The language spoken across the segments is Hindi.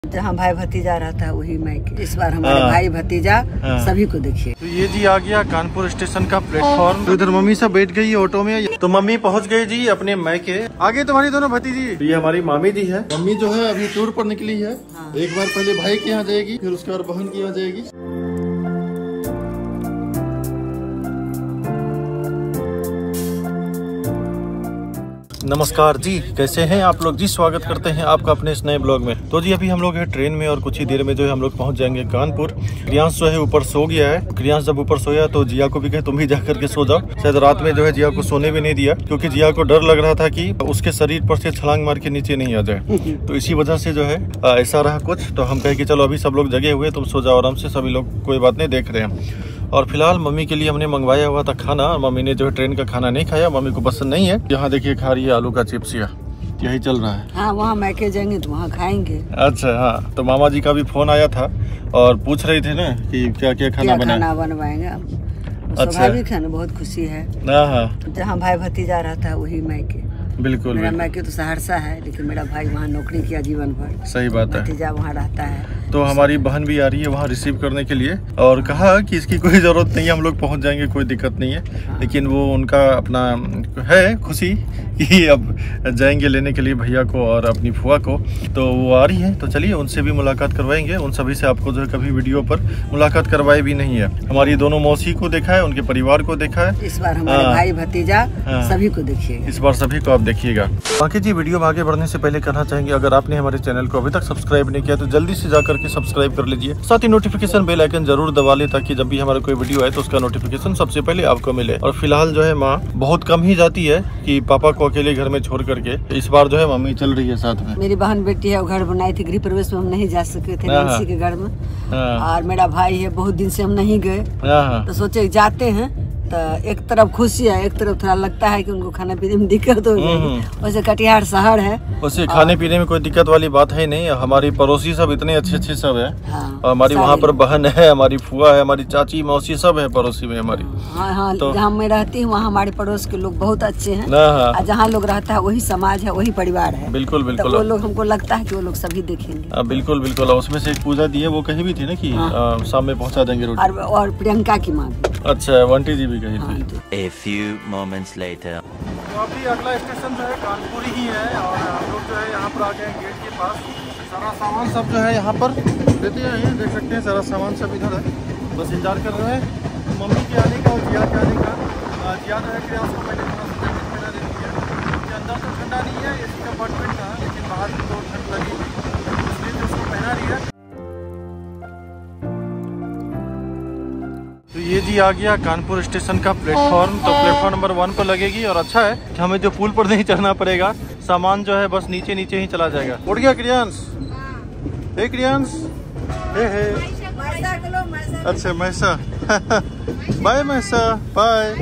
जहाँ भाई भतीजा रहता है वही मायके। इस बार हमारे भाई भतीजा सभी को देखिए। तो ये जी आ गया कानपुर स्टेशन का प्लेटफॉर्म। तो इधर मम्मी सब बैठ गई ऑटो में। तो मम्मी पहुंच गई जी अपने मायके। आगे तुम्हारी दोनों भतीजी। तो ये हमारी मामी जी है। मम्मी जो है अभी टूर पर निकली है। एक बार पहले भाई के यहाँ जाएगी, फिर उसके बाद बहन के यहाँ जाएगी। नमस्कार जी, कैसे हैं आप लोग जी। स्वागत करते हैं आपका अपने इस नए ब्लॉग में। तो जी अभी हम लोग हैं ट्रेन में और कुछ ही देर में जो है हम लोग पहुंच जाएंगे कानपुर। क्रियांश जो है ऊपर सो गया है। क्रियांश जब ऊपर सोया तो जिया को भी कहे तुम भी जा करके सो जाओ। शायद रात में जो है जिया को सोने भी नहीं दिया, क्योंकि जिया को डर लग रहा था कि उसके शरीर पर से छलांग मार के नीचे नहीं आ जाए। तो इसी वजह से जो है ऐसा रहा कुछ। तो हम कहे कि चलो अभी सब लोग जगे हुए, तुम सो जाओ आराम से, सभी लोग कोई बात नहीं देख रहे हैं। और फिलहाल मम्मी के लिए हमने मंगवाया हुआ था खाना। मम्मी ने जो है ट्रेन का खाना नहीं खाया, मम्मी को पसंद नहीं है। यहाँ देखिए खा रही है आलू का चिप्सिया, यही चल रहा है। हाँ, वहाँ मायके जाएंगे तो वहाँ खाएंगे। अच्छा हाँ, तो मामा जी का भी फोन आया था और पूछ रहे थे ना कि क्या क्या खाना बनवाएंगे। स्वाभाविक है ना, बहुत खुशी है। जहाँ भाई भतीजा रहता है वही मायके। बिल्कुल, मेरा मायके तो सहरसा है, लेकिन मेरा भाई वहाँ नौकरी किया जीवन भर। सही बात है। भतीजा वहाँ रहता है। तो हमारी बहन भी आ रही है वहाँ रिसीव करने के लिए, और कहा कि इसकी कोई ज़रूरत नहीं है, हम लोग पहुँच जाएंगे, कोई दिक्कत नहीं है। हाँ। लेकिन वो उनका अपना है खुशी कि अब जाएंगे लेने के लिए भैया को और अपनी फुआ को। तो वो आ रही है, तो चलिए उनसे भी मुलाकात करवाएंगे। उन सभी से आपको जो है कभी वीडियो पर मुलाकात करवाई भी नहीं है। हमारी दोनों मौसी को देखा है, उनके परिवार को देखा है। इस बार हमारे भाई भतीजा सभी को देखिएगा। इस बार सभी को आप देखिएगा। बाकी जी वीडियो में आगे बढ़ने से पहले कहना चाहेंगे, अगर आपने हमारे चैनल को अभी तक सब्सक्राइब नहीं किया तो जल्दी से जाकर के सब्सक्राइब कर लीजिए। साथ ही नोटिफिकेशन बेल आइकन जरूर दबा ले, ताकि जब भी हमारा कोई वीडियो आए तो उसका नोटिफिकेशन सबसे पहले आपको मिले। और फिलहाल जो है माँ बहुत कम ही जाती है कि पापा को अकेले घर में छोड़ करके। इस बार जो है मम्मी चल रही है साथ में। मेरी बहन बेटी है, वो घर बनाई थी, गृह प्रवेश में हम नहीं जा सके थे नैन्सी के घर में। और मेरा भाई है, बहुत दिन से हम नहीं गए, तो सोचे जाते हैं। तो एक तरफ खुशी है, एक तरफ थोड़ा लगता है कि उनको खाने पीने में दिक्कत हो जाएगी। वैसे कटिहार शहर है, वैसे खाने पीने में कोई दिक्कत वाली बात है नहीं। हमारी पड़ोसी सब इतने अच्छे अच्छे सब है। और हमारी वहाँ पर बहन है, हमारी फुआ है, हमारी चाची मौसी सब है पड़ोसी में हमारी। हाँ, तो जहाँ मैं रहती हूँ वहाँ हमारे पड़ोस के लोग बहुत अच्छे हैं। और जहाँ लोग रहता है वही समाज है, वही परिवार है। बिल्कुल बिल्कुल। वो लोग, हमको लगता है कि वो लोग सभी देखेंगे। बिल्कुल बिल्कुल। उसमें से एक पूजा दी है, वो कहीं भी थी ना कि शाम में पहुँचा देंगे रोटी। और प्रियंका की माँ भी। अच्छा, वंटी जी भी कही थी। A few moments later. तो अभी अगला स्टेशन जो है कानपुर ही है, और हम लोग जो है यहाँ पर आ गए गेट के पास। सारा सामान सब जो है यहाँ पर देते हैं, देख सकते हैं सारा सामान सब इधर है। बस इंतजार कर रहे हैं मम्मी के आने का और जिया के आने का। जिया जो है क्रियांश को मैंने थोड़ा सा जैकेट पहना दे दिया, क्योंकि अंदर तो ठंडा नहीं है एसी कंपार्टमेंट का, लेकिन बाहर तो ठंड लगी, इसलिए तो उसको पहना रही है। तो ये जी आ गया कानपुर स्टेशन का प्लेटफॉर्म। तो प्लेटफॉर्म नंबर 1 पर लगेगी, और अच्छा है कि हमें जो पुल पर नहीं चढ़ना पड़ेगा, सामान जो है बस नीचे नीचे ही चला जाएगा। उठ गया क्रियांश? हे क्रियांश, हे अच्छा मैसा बाय मैसा, बाय।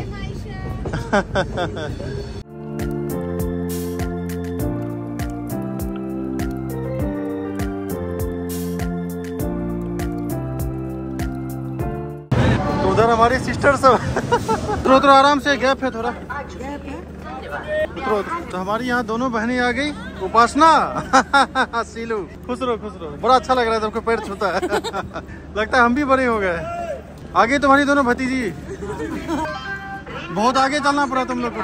उधर हमारी सिस्टर सब उतरो आराम से, गैप है थोड़ा, उतरो। तो हमारी यहाँ दोनों बहनें आ गई। उपासना सीलू, खुश रहो। बड़ा अच्छा लग रहा है, सबको पैर छूता है। लगता है हम भी बड़े हो गए। आगे तुम्हारी दोनों भतीजी, बहुत आगे चलना पड़ा तुम लोग को।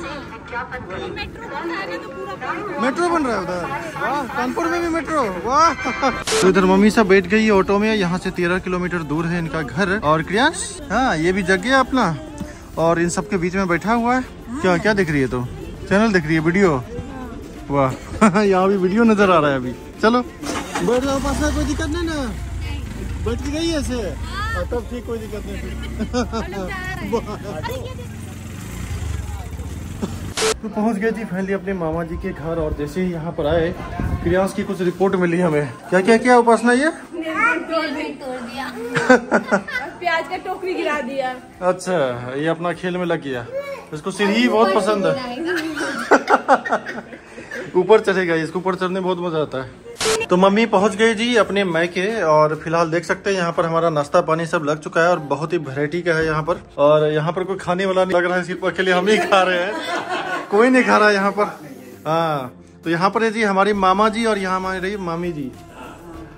मेट्रो बन रहा है उधर, वाह। कानपुर में भी मेट्रो, वाह। तो इधर मम्मी सब बैठ गई ऑटो में। यहाँ से 13 किलोमीटर दूर है इनका घर। और क्रियांश, हाँ ये भी जग गया अपना, और इन सबके बीच में बैठा हुआ है। क्या क्या देख रही है? तो चैनल देख रही है, वीडियो, वाह। यहाँ भी वीडियो नजर आ रहा है अभी। चलो बैठ जाओ पास, कोई दिक्कत नहीं ना, बैठ के गई ऐसे, तब ठीक, कोई दिक्कत नहीं। तो पहुंच गए जी फाइनली अपने मामा जी के घर। और जैसे ही यहाँ पर आए, क्रियांश की कुछ रिपोर्ट मिली हमें। क्या क्या किया उपासना? ये तोड़ दिया। प्याज का टोकरी गिरा दिया। अच्छा, ये अपना खेल में लग गया। इसको सीढ़ी बहुत पसंद है। ऊपर चढ़ेगा, इसको ऊपर चढ़ने बहुत मजा आता है। तो मम्मी पहुंच गई जी अपने मायके, और फिलहाल देख सकते हैं यहाँ पर हमारा नाश्ता पानी सब लग चुका है, और बहुत ही वैरायटी का है यहाँ पर। और यहाँ पर कोई खाने वाला नहीं लग रहा है, सिर्फ अकेले हम ही खा रहे हैं, कोई नहीं खा रहा है यहाँ पर। हाँ, तो यहाँ पर है जी हमारी मामा जी, और यहाँ हमारी रही मामी जी।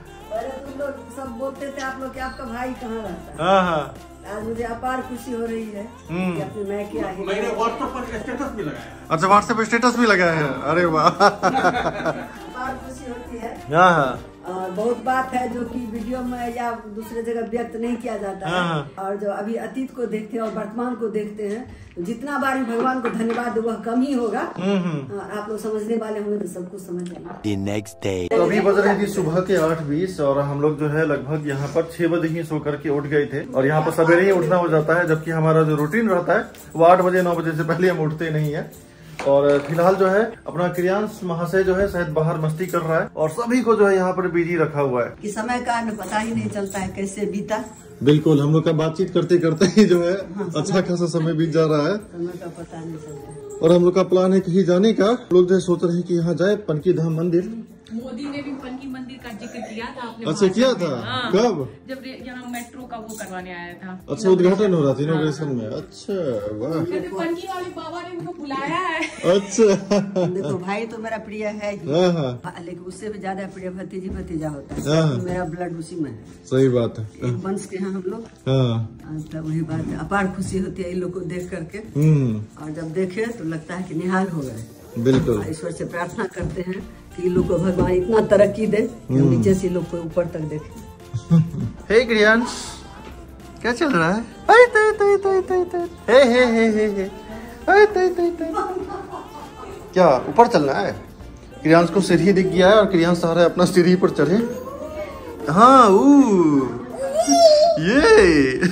लोग सब बोलते थे आप लोग कि आपका भाई कहाँ रहता है। हाँ हाँ। आज मुझे अपार खुशी हो रही है कि अपने मैके आ गए। मैंने व्हाट्सएप पर स्टेटस भी लगाया। अच्छा, व्हाट्सएप पे स्टेटस भी लगाया है, अरे वाह। अपार खुशी होती है। हाँ हाँ। और बहुत बात है जो कि वीडियो में या दूसरे जगह व्यक्त नहीं किया जाता है। और जो अभी अतीत को देखते हैं और वर्तमान को देखते हैं, तो जितना बार भी भगवान को धन्यवाद वह कम ही होगा। आप लोग समझने वाले होंगे तो सब कुछ समझ आएंगे। The next day. तो अभी बज रही थी सुबह के 8:20 और हम लोग जो है लगभग यहाँ पर 6 बजे ही सो करके उठ गए थे। और यहाँ पर सवेरे ही उठना हो जाता है, जबकि हमारा जो रूटीन रहता है वो 8 बजे 9 बजे से पहले हम उठते नहीं है। और फिलहाल जो है अपना क्रियांश महाशय जो है शायद बाहर मस्ती कर रहा है और सभी को जो है यहाँ पर बिजी रखा हुआ है कि समय का पता ही नहीं चलता है कैसे बीता। बिल्कुल, हम लोग का बातचीत करते करते ही जो है अच्छा खासा समय बीत जा रहा है। समय का पता नहीं चलता। और हम लोग का प्लान है कहीं जाने का। लोग जो सोच रहे हैं कि यहाँ जाए पनकी धाम मंदिर। मोदी ने भी पनकी मंदिर का जिक्र किया था अपने अच्छा, किया था? हाँ। कब? जब यहाँ मेट्रो का वो करवाने आया था। अच्छा, उद्घाटन हो रहा था इनॉग्रेशन में। अच्छा, वाह। कहते पनकी वाले बाबा ने उनको बुलाया है। अच्छा। देखो भाई तो मेरा प्रिय है ही। हाँ हाँ। लेकिन उससे भी ज्यादा प्रिय भतीजी भतीजा होता हाँ। है। मेरा ब्लड उसी में है। सही बात है। एक वंश के हैं हम लोग। हाँ। तो वही बात है, अपार खुशी होती है इन लोग को देख करके। और जब देखे तो लगता है कि निहाल हो गए। बिल्कुल। ईश्वर से प्रार्थना करते हैं कि इन लोग को भगवान इतना तरक्की दे कि हम नीचे से इन लोग को ऊपर तक देखें। हे क्रियांश, क्या चल रहा है? क्या ऊपर चलना है? क्रियांश को सीढ़ी दिख गया है और क्रियांश चाह रहा है अपना सीढ़ी पर चढ़े। हाँ, ये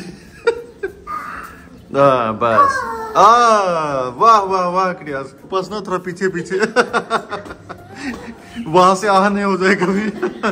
बस। वाह वाह वाह क्रियांश, बस ना थोड़ा पीछे पीछे। वहां से आह नहीं हो जाए कभी।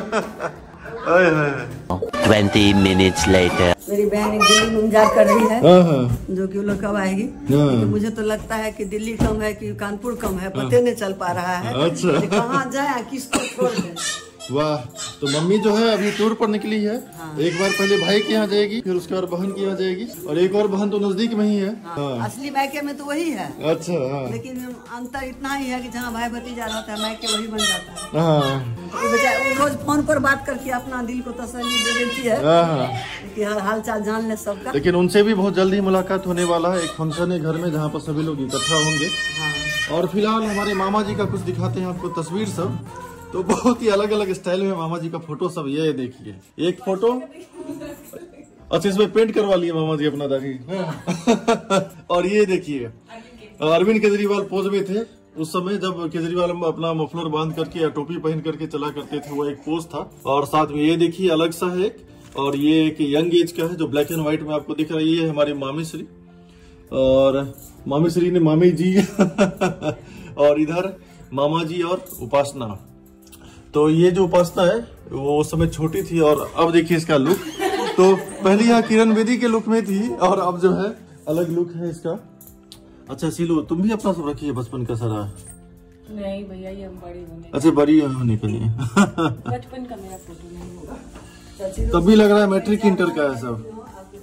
20 minutes later. मेरी बहन एक दिल्ली में इंतजार कर रही है, जो कि वो लोग कब आएगी। तो मुझे तो लगता है कि दिल्ली कम है कि कानपुर कम है, पते नहीं चल पा रहा है। अच्छा। कहाँ जाए, किसको छोड़ दें। वाह, तो मम्मी जो है अभी टूर पर निकली है। एक बार पहले भाई के यहाँ जाएगी, फिर उसके बाद बहन के यहाँ जाएगी, और एक और बहन तो नजदीक में ही है। असली मैके में तो वही है। अच्छा। लेकिन अंतर इतना ही है कि जहाँ भाई भतीजा रहता है मैके वही बन जाता है। हाँ। वो रोज फोन पर बात करके अपना दिल को तसल्ली दे देती है कि हाल चाल जान ले सबका। लेकिन उनसे भी बहुत जल्दी मुलाकात होने वाला है। एक फंक्शन है घर में जहाँ पर सभी लोग इकट्ठा होंगे। और फिलहाल हमारे मामा जी का कुछ दिखाते हैं आपको तस्वीर सब। तो बहुत ही अलग अलग स्टाइल में मामा जी का फोटो सब, ये देखिए एक फोटो। अच्छा, इसमें पेंट करवा लिए मामा जी अपना दाढ़ी। और ये देखिए अरविंद केजरीवाल पोज में थे उस समय, जब केजरीवाल अपना मफलर बांध करके या टोपी पहन करके चला करते थे, वो एक पोज था। और साथ में ये देखिए अलग सा है एक, और ये एक यंग एज का है जो ब्लैक एंड व्हाइट में आपको दिख रहा है। ये हमारी मामी श्री, और मामी श्री ने मामी जी। और इधर मामा जी और उपासना। तो ये जो उपासना है वो उस समय छोटी थी, और अब देखिए इसका लुक। तो पहले यहाँ किरण बेदी के लुक में थी और अब जो है अलग लुक है इसका। अच्छा सीलू, तुम भी अपना सब रखिए बचपन का सारा। नहीं भैया, ये हम बड़ी होने। अच्छा, बड़ी होने के लिए। बचपन का मेरा फोटो नहीं होगा। तब भी लग रहा है मैट्रिक इंटर का है सब।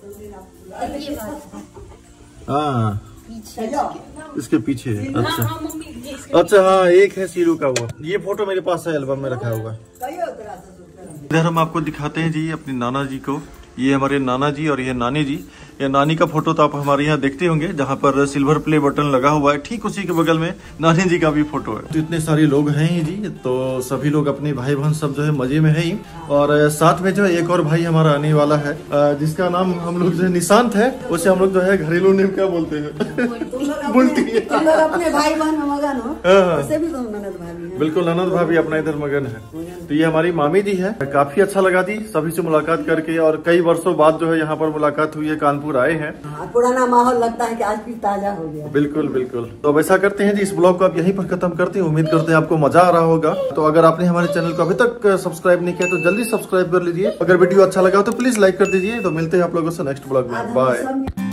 हाँ, इसके पीछे है। अच्छा अच्छा, हाँ एक है सीलू का हुआ। ये फोटो मेरे पास है, एल्बम में रखा हुआ। इधर हम आपको दिखाते हैं जी अपनी नाना जी को। ये हमारे नाना जी और ये नानी जी। ये नानी का फोटो तो आप हमारे यहाँ देखते होंगे, जहाँ पर सिल्वर प्ले बटन लगा हुआ है, ठीक उसी के बगल में नानी जी का भी फोटो है। तो इतने सारे लोग हैं ही जी, तो सभी लोग अपने भाई बहन सब जो है मजे में है ही। और साथ में जो है एक और भाई हमारा आने वाला है, जिसका नाम हम लोग जो है निशांत है। उसे हम लोग जो है घरेलू नेम क्या बोलते हैं? बुल्टी। अपने भाई बहन में मगन हो, भी तो ननद भाभी है। बिल्कुल, ननद भाभी अपना इधर मगन है। तो ये हमारी मामी जी है। काफी अच्छा लगा दी सभी से मुलाकात करके, और कई वर्षों बाद जो है यहाँ पर मुलाकात हुई है, कानपुर आए हैं। पुराना माहौल लगता है कि आज भी ताजा हो गया। बिल्कुल बिल्कुल। तो अब ऐसा करते हैं जी, इस ब्लॉग को आप यहीं पर खत्म करते हैं। उम्मीद करते हैं आपको मजा आ रहा होगा। तो अगर आपने हमारे चैनल को अभी तक सब्सक्राइब नहीं किया तो जल्दी सब्सक्राइब कर लीजिए। अगर वीडियो अच्छा लगा तो प्लीज लाइक कर दीजिए। तो मिलते हैं आप लोगों से नेक्स्ट ब्लॉग में। बाय।